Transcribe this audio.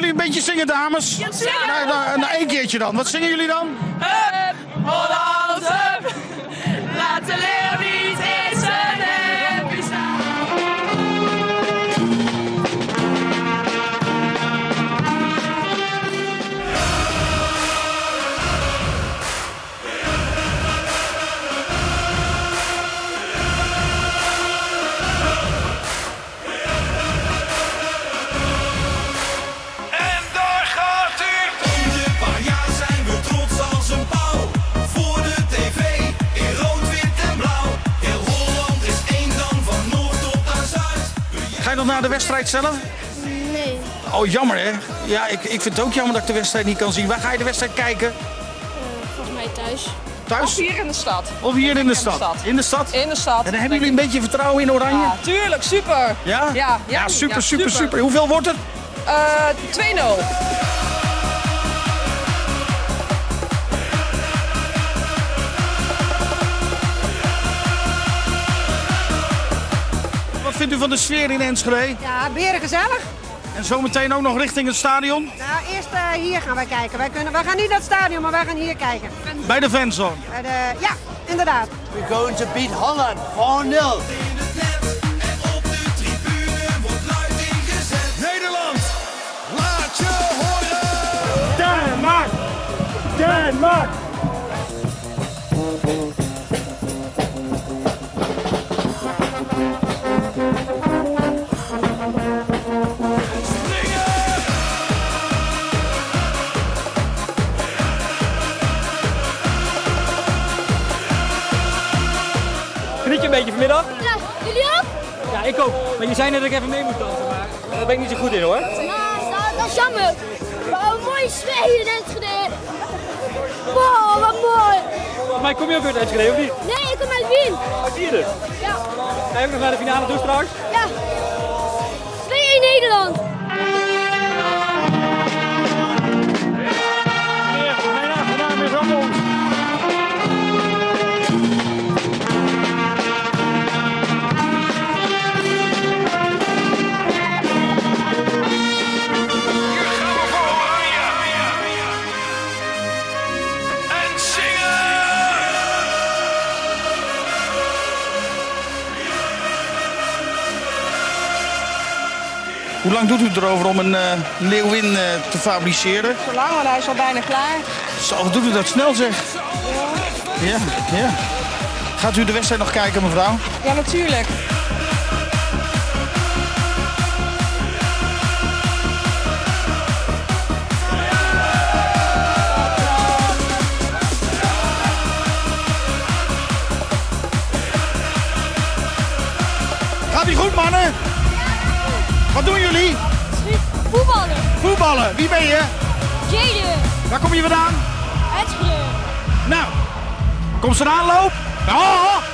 jullie een beetje zingen, dames? Ja, Nou, één keertje dan. Wat zingen jullie dan? Up, Holland, up. Laat de leeuw niet in zijn hempje staan. En daar gaat hij! Om de paar jaar zijn we trots als een pauw. Voor de tv, in rood, wit en blauw. Heel Holland is één dan, van noord tot aan zuid. Ga je nog naar de wedstrijd zelf? Nee, Oh, jammer hè. Ja, ik vind het ook jammer dat ik de wedstrijd niet kan zien. Waar ga je de wedstrijd kijken? volgens mij thuis. Thuis? Of hier in de stad. Of hier in de stad. stad? In de stad? In de stad. En dan hebben jullie een beetje vertrouwen in Oranje? Ja, tuurlijk, super. Ja? Ja, Super. Hoeveel wordt het? 2-0. Wat vindt u van de sfeer in Enschede? Ja, beren gezellig. En zometeen ook nog richting het stadion? Nou, eerst hier gaan wij kijken. Wij gaan niet naar het stadion, maar wij gaan hier kijken. Bij de fanzone. Ja, inderdaad. We're going to beat Holland 4-0. In het net en op de tribune wordt luid ingezet. Nederland, laat je horen! Denmark! Denmark! Geniet je een beetje vanmiddag? Ja, jullie ook? Ja, ik ook. Maar je zei net dat ik even mee moet dansen, maar daar ben ik niet zo goed in hoor. Dat is jammer. Maar een mooie sfeer hier in Enschede. Wow, wat mooi. Volgens mij kom je ook uit Enschede, of niet? Nee, ik kom uit Wien. Uit Wierde. Ja, Ga je ook nog naar de finale toe straks? ja. 2-1 Nederland. Hier gaan we voor Oranje! En zingen! Hoe lang doet u erover om een leeuwin te fabriceren? Zolang, want hij is al bijna klaar. Zo, wat doet u dat snel zeg? Ja. Gaat u de wedstrijd nog kijken, mevrouw? Ja, natuurlijk. Gaat ie goed, mannen? Wat doen jullie? Voetballen. Voetballen. Wie ben je? Jaden. Waar kom je vandaan? Enschede. Nou, kom ze eraan loop. Oh,